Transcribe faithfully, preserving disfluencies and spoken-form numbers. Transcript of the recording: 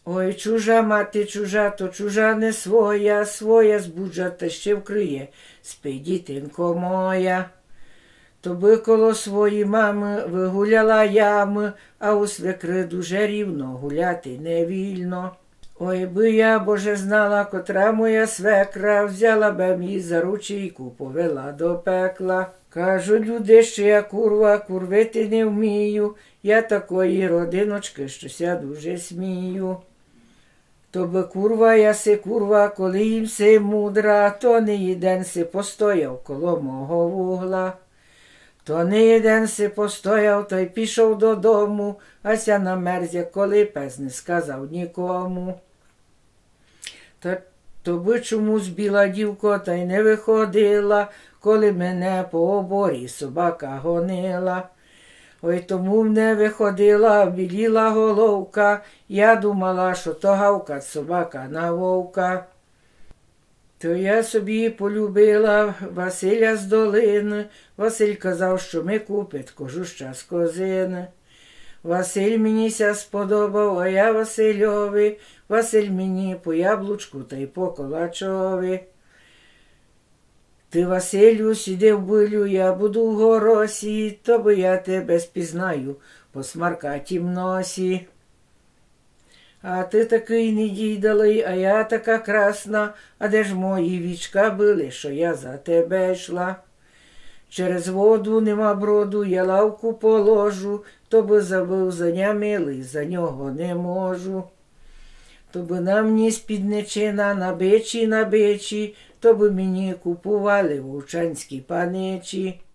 Ой, чужа мати чужа, то чужа не своя, своя збуджа та ще вкриє, спи, дітинко моя. Тоби коло свої мами вигуляла ями, а у свекри дуже рівно гуляти не вільно. Ой, би я, Боже, знала, котра моя свекра, взяла б мій за ручейку, повела до пекла. Кажуть люди, що я курва, курвити не вмію, я такої родиночки, щося дуже смію. То би курва, я си курва, коли їм си мудра, то не їден си постояв коло мого вугла. То не їден си постояв, то й пішов додому, а ся намерзя, коли пес не сказав нікому. Та то би чомусь біла дівко, та й не виходила, коли мене по оборі собака гонила. Ой, тому не виходила, біліла головка, я думала, що то гавкать собака на вовка. То я собі полюбила Василя з долини, Василь казав, що ми купить кожуща з козини. Василь мені ся сподобав, а я Васильові, Василь мені по яблучку та й по колачові. Ти, Василю, сиди в билю, я буду в горосі, то би я тебе спізнаю по смаркатім носі. А ти такий недійдалий, а я така красна, а де ж мої вічка били, що я за тебе йшла? Через воду нема броду, я лавку положу, то би забив за ня милий, за нього не можу. То би на мені спідничина на бичі, на бичі, то би мені купували вовчанські паничі.